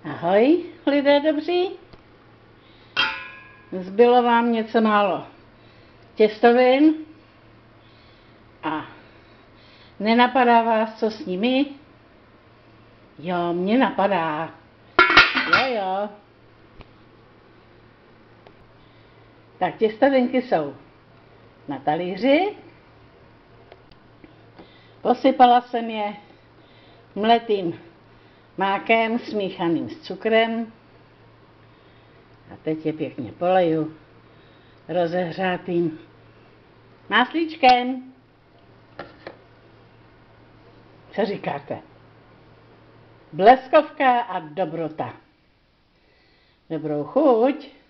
Ahoj, lidé dobří. Zbylo vám něco málo těstovin a nenapadá vás, co s nimi? Jo, mě napadá. Jo. Tak těstovinky jsou na talíři. Posypala jsem je mletým mákem smíchaným s cukrem. A teď je pěkně poleju rozehřátým máslíčkem. Co říkáte? Bleskovka a dobrota. Dobrou chuť.